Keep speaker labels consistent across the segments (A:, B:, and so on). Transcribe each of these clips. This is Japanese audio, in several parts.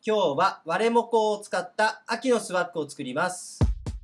A: 今日は割れもこを使った秋のスワッグを作ります。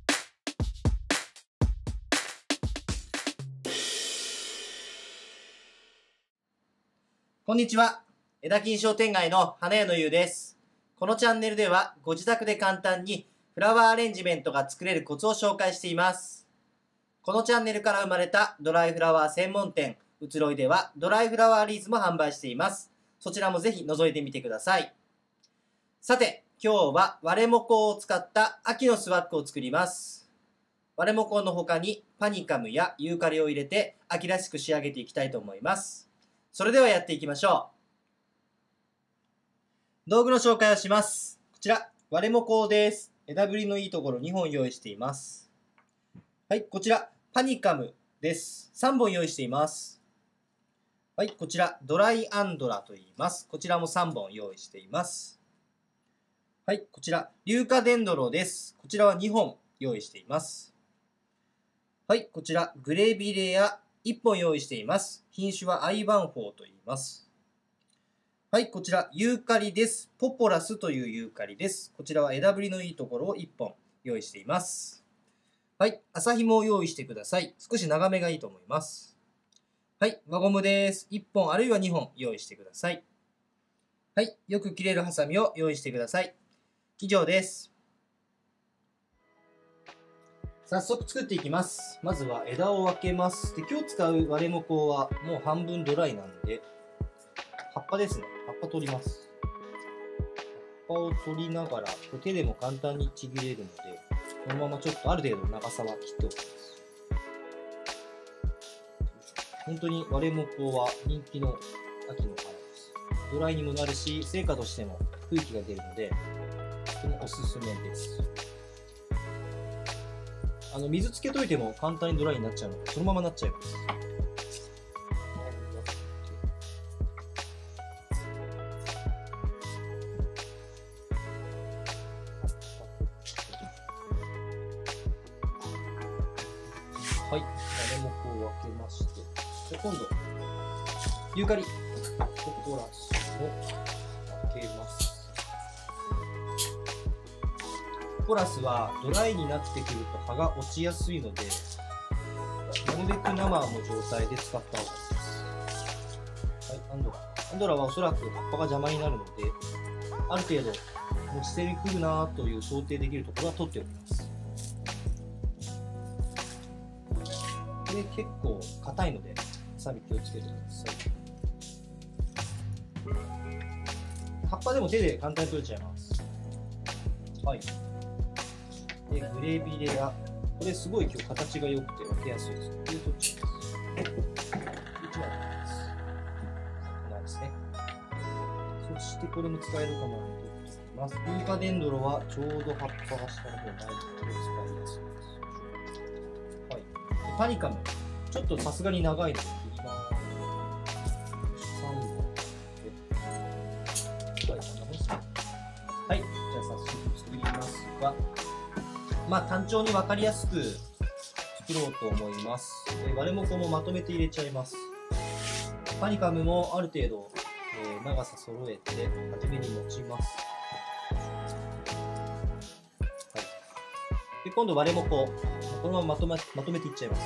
A: こんにちは。枝金商店街の花屋のゆうです。このチャンネルではご自宅で簡単にフラワーアレンジメントが作れるコツを紹介しています。このチャンネルから生まれたドライフラワー専門店うつろいではドライフラワーリースも販売しています。そちらもぜひ覗いてみてください。さて、今日は割れもこを使った秋のスワッグを作ります。割れもこの他にパニカムやユーカリを入れて秋らしく仕上げていきたいと思います。それではやっていきましょう。道具の紹介をします。こちら、割れもこです。枝ぶりのいいところ2本用意しています。はい、こちら、パニカムです。3本用意しています。はい、こちら、ドライアンドラと言います。こちらも3本用意しています。はい、こちら、硫化デンドロです。こちらは2本用意しています。はい、こちら、グレビレア1本用意しています。品種はアイバンフォーと言います。はい、こちら、ユーカリです。ポポラスというユーカリです。こちらは枝ぶりのいいところを1本用意しています。はい、麻紐を用意してください。少し長めがいいと思います。はい、輪ゴムです。1本あるいは2本用意してください。はい、よく切れるハサミを用意してください。以上です。早速作っていきます。まずは枝を分けます。で、今日使う割れもこはもう半分ドライなんで、葉っぱですね。葉っぱ取ります。葉っぱを取りながら、手でも簡単にちぎれるので、このままちょっとある程度の長さは切っておきます。本当に割れもこは人気の秋の花です。ドライにもなるし、成果としても空気が出るので、とてもおすすめです。水つけといても簡単にドライになっちゃうので、そのままなっちゃいます。はい、割れもこを分けまして、じゃあ今度、ユーカリ、ポポラスを分けます。ポポラスはドライになってくると葉が落ちやすいので、なるべく生の状態で使った方がいいです。はい、アンドラ。アンドラはおそらく葉っぱが邪魔になるので、ある程度持ち手に来るなという想定できるところは取っておきます。これ結構硬いので、ハサミ気をつけてください。葉っぱでも手で簡単に取れちゃいます。はい。で、グレビレア。これすごい今日形が良くて分けやすいです。これ取っちゃいます。1枚取ります。こんなですね。そしてこれも使えるかなと思っています。ユーカデンドロはちょうど葉っぱが下の方にないので使いやすいです。はい。でパニカム。ちょっとさすがに長いので切ります。3本で。はい、こんなもんですね。はい。じゃあ早速作りますが、単調に分かりやすく作ろうと思います。割れもこもまとめて入れちゃいます。パニカムもある程度、長さ揃えて初めに持ちます。はい、で今度割れもこのまままとめていっちゃいます。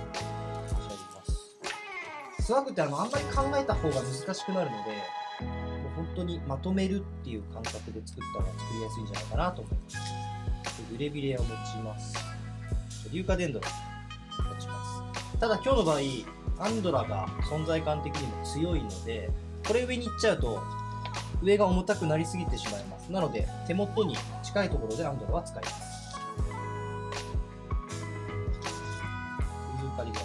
A: スワッグってあんまり考えた方が難しくなるので、もう本当にまとめるっていう感覚で作ったら作りやすいんじゃないかなと思います。グレビレアを持ちます。硫化デンドラ持ちます。ただ今日の場合、アンドラが存在感的にも強いので、これ上に行っちゃうと上が重たくなりすぎてしまいます。なので手元に近いところでアンドラは使います。ユーカリが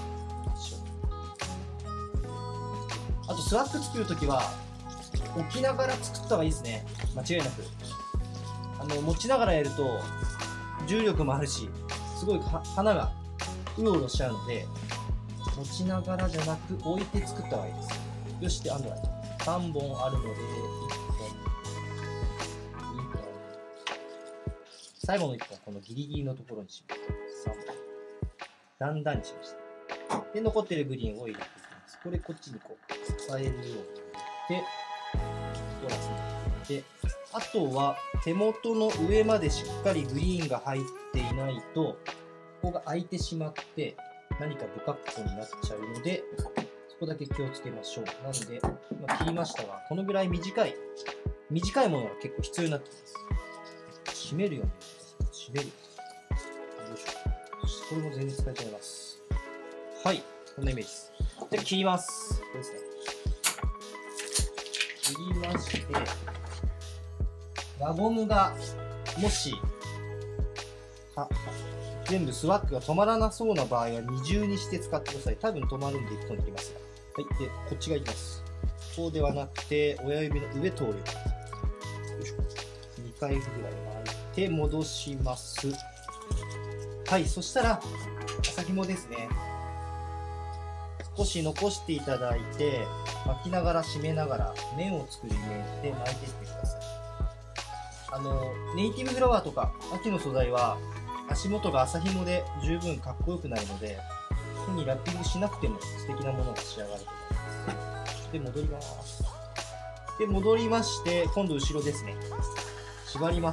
A: あとスワッグ作るときは置きながら作った方がいいですね。間違いなく持ちながらやると重力もあるし、すごい花がうろうろしちゃうので、持ちながらじゃなく置いて作った方がいいです。よし、でアンドラ3本あるので1本2本、最後の1本このギリギリのところにします。3本だんだんにしました。で残っているグリーンを入れていきます。これこっちにこう支えるように入れて、トラスに入れてあとは手元の上までしっかりグリーンが入っていないと、ここが開いてしまって何か不格好になっちゃうので、そこだけ気をつけましょう。なので、今切りましたが、このぐらい短いものが結構必要になってきます。締めるように締める。よいしょ。そしてこれも全然使えちゃいます。はい、こんなイメージです。で、切ります。これですね。切りまして、輪ゴムがもし全部スワッグが止まらなそうな場合は二重にして使ってください。多分止まるんで1本いきますが。はい。で、こっちがいきます。こうではなくて、親指の上通るように。よいしょ。2回ぐらい巻いて戻します。はい。そしたら、麻紐ですね。少し残していただいて、巻きながら締めながら面を作るイメージで巻いていってください。ネイティブフラワーとか秋の素材は足元が麻紐で十分かっこよくなるので、手にラッピングしなくても素敵なものが仕上がると思います。で、戻ります。で、戻りまして、今度後ろですね。縛ります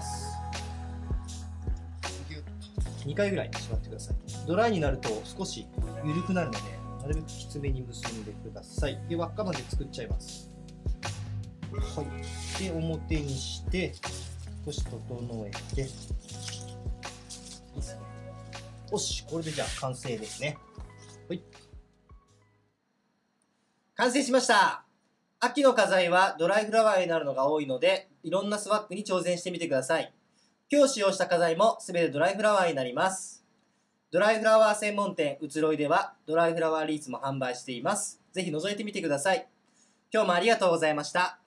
A: 。2回ぐらい縛ってください。ドライになると少し緩くなるので、なるべくきつめに結んでください。で、輪っかまで作っちゃいます。はい。で、表にして、少し整えて、いいですね。よし、これでじゃあ完成ですね。はい。完成しました。秋の花材はドライフラワーになるのが多いので、いろんなスワッグに挑戦してみてください。今日使用した花材もすべてドライフラワーになります。ドライフラワー専門店うつろいではドライフラワーリースも販売しています。ぜひ覗いてみてください。今日もありがとうございました。